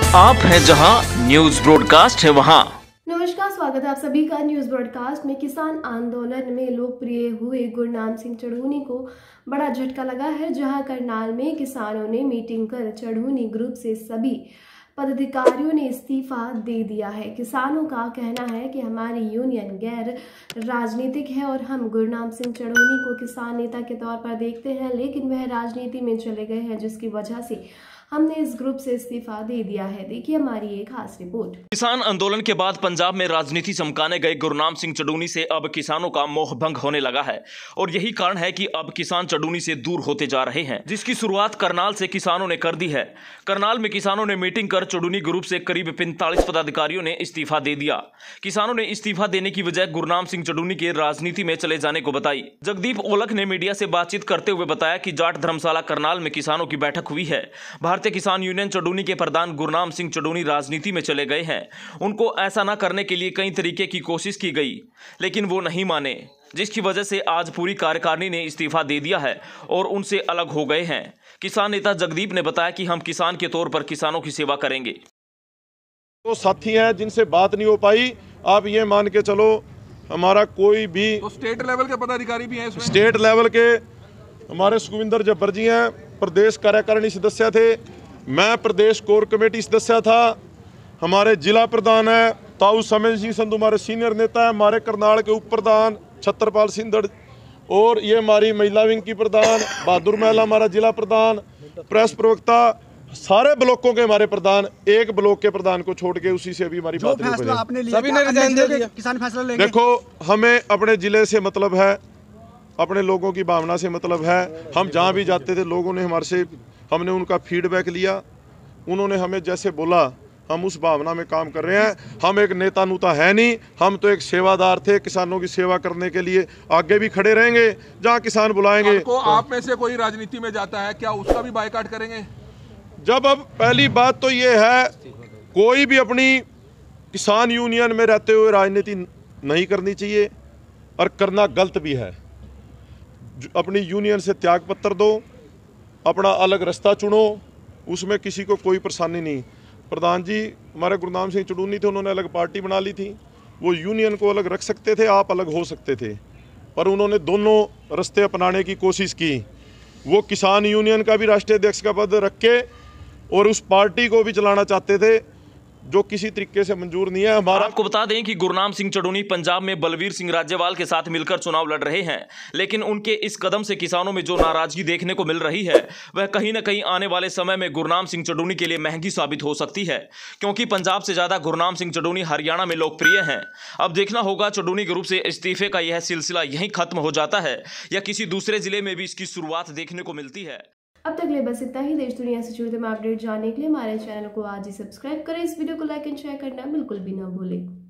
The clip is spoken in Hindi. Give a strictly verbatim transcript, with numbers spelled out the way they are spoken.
आप हैं जहां न्यूज ब्रॉडकास्ट है वहां। नमस्कार, स्वागत है आप सभी का न्यूज ब्रॉडकास्ट में। किसान आंदोलन में लोकप्रिय हुए गुरनाम सिंह चढ़ूनी को बड़ा झटका लगा है, जहां करनाल में किसानों ने मीटिंग कर चढ़ूनी ग्रुप से सभी पदाधिकारियों ने इस्तीफा दे दिया है। किसानों का कहना है कि हमारी यूनियन गैर राजनीतिक है और हम गुरनाम सिंह चढ़ूनी को किसान नेता के तौर पर देखते हैं, लेकिन वह राजनीति में चले गए हैं, जिसकी वजह से हमने इस ग्रुप से इस्तीफा दे दिया है। देखिए हमारी एक खास रिपोर्ट। किसान आंदोलन के बाद पंजाब में राजनीति चमकाने गए गुरनाम सिंह चढ़ूनी से अब किसानों का मोह भंग होने लगा है और यही कारण है कि अब किसान चढ़ूनी से दूर होते जा रहे हैं, जिसकी शुरुआत करनाल से किसानों ने कर दी है। करनाल में किसानों ने मीटिंग कर चढ़ूनी ग्रुप से करीब पैंतालीस पदाधिकारियों ने इस्तीफा दे दिया। किसानों ने इस्तीफा देने की वजह गुरनाम सिंह चढ़ूनी के राजनीति में चले जाने को बताई। जगदीप ओलख ने मीडिया से बातचीत करते हुए बताया कि जाट धर्मशाला करनाल में किसानों की बैठक हुई है। भारतीय किसान यूनियन चढ़ूनी के प्रधान गुरनाम सिंह चढ़ूनी राजनीति में चले गए हैं। उनको ऐसा न करने के लिए कई तरीके की कोशिश की गई, लेकिन वो नहीं माने, जिसकी वजह से आज पूरी कार्यकारिणी ने इस्तीफा दे दिया है और उनसे अलग हो गए हैं। किसान नेता जगदीप ने बताया कि हम किसान के तौर पर किसानों की सेवा करेंगे। तो साथी हैं जिनसे बात नहीं हो पाई, आप ये मान के चलो हमारा कोई भी तो स्टेट लेवल के पदाधिकारी भी हैं इसमें। स्टेट लेवल के हमारे सुखविंदर जब्बर जी हैं, प्रदेश कार्यकारिणी सदस्य थे। मैं प्रदेश कोर कमेटी सदस्य था। हमारे जिला प्रधान है ताऊ समय सिंह संधू, हमारे सीनियर नेता है। हमारे करनाल के उप प्रधान छत्रपाल सिंधड़, और ये हमारी महिला विंग की प्रधान बहादुर महिला, हमारा जिला प्रधान, प्रेस प्रवक्ता, सारे ब्लॉकों के हमारे प्रधान। एक ब्लॉक के प्रधान को छोड़ के उसी से अभी हमारी बात नहीं हुई। आपने लिया, सभी ने रिजाइन दे दिया। किसान फैसला लेंगे। देखो, हमें अपने जिले से मतलब है, अपने लोगों की भावना से मतलब है। हम जहाँ भी जाते थे लोगों ने हमारे से, हमने उनका फीडबैक लिया, उन्होंने हमें जैसे बोला हम उस भावना में काम कर रहे हैं। हम एक नेता नूता है नहीं, हम तो एक सेवादार थे। किसानों की सेवा करने के लिए आगे भी खड़े रहेंगे जहाँ किसान बुलाएंगे। तो आप में से कोई राजनीति में जाता है, क्या उसका भी बायकॉट करेंगे? जब अब पहली बात तो ये है, कोई भी अपनी किसान यूनियन में रहते हुए राजनीति नहीं करनी चाहिए और करना गलत भी है। अपनी यूनियन से त्याग पत्र दो, अपना अलग रास्ता चुनो, उसमें किसी को कोई परेशानी नहीं। प्रधान जी हमारे गुरनाम सिंह चढ़ूनी थे, उन्होंने अलग पार्टी बना ली थी। वो यूनियन को अलग रख सकते थे, आप अलग हो सकते थे, पर उन्होंने दोनों रास्ते अपनाने की कोशिश की। वो किसान यूनियन का भी राष्ट्रीय अध्यक्ष का पद रख के और उस पार्टी को भी चलाना चाहते थे, जो किसी तरीके से मंजूर नहीं है। हमारा आपको बता दें कि गुरनाम सिंह चढ़ूनी पंजाब में बलवीर सिंह राज्यवाल के साथ मिलकर चुनाव लड़ रहे हैं, लेकिन उनके इस कदम से किसानों में जो नाराजगी देखने को मिल रही है, वह कहीं न कहीं आने वाले समय में गुरनाम सिंह चढ़ूनी के लिए महंगी साबित हो सकती है, क्योंकि पंजाब से ज्यादा गुरनाम सिंह चढ़ूनी हरियाणा में लोकप्रिय हैं। अब देखना होगा चढ़ूनी ग्रुप से इस्तीफे का यह सिलसिला यहीं खत्म हो जाता है या किसी दूसरे जिले में भी इसकी शुरुआत देखने को मिलती है। अब तक ले बस इतना ही। देश दुनिया से जुड़े तमाम अपडेट जानने के लिए हमारे चैनल को आज ही सब्सक्राइब करें। इस वीडियो को लाइक एंड शेयर करना बिल्कुल भी ना भूलें।